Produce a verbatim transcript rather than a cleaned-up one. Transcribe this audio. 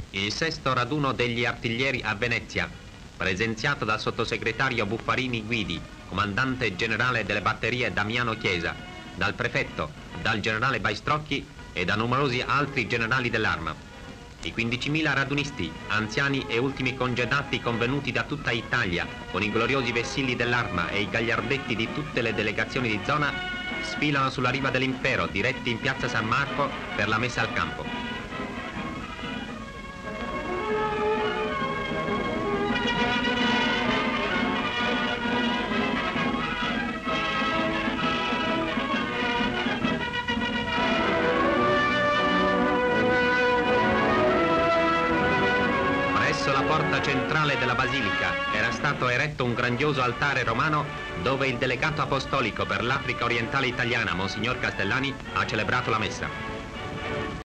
Il sesto raduno degli artiglieri a Venezia, presenziato dal sottosegretario Buffarini Guidi, comandante generale delle batterie Damiano Chiesa, dal prefetto, dal generale Baistrocchi e da numerosi altri generali dell'arma. I quindicimila radunisti, anziani e ultimi congedati convenuti da tutta Italia, con i gloriosi vessilli dell'arma e i gagliardetti di tutte le delegazioni di zona, sfilano sulla riva dell'impero, diretti in piazza San Marco per la messa al campo. Presso la porta centrale della basilica era stato eretto un grandioso altare romano dove il delegato apostolico per l'Africa orientale italiana, Monsignor Castellani, ha celebrato la messa.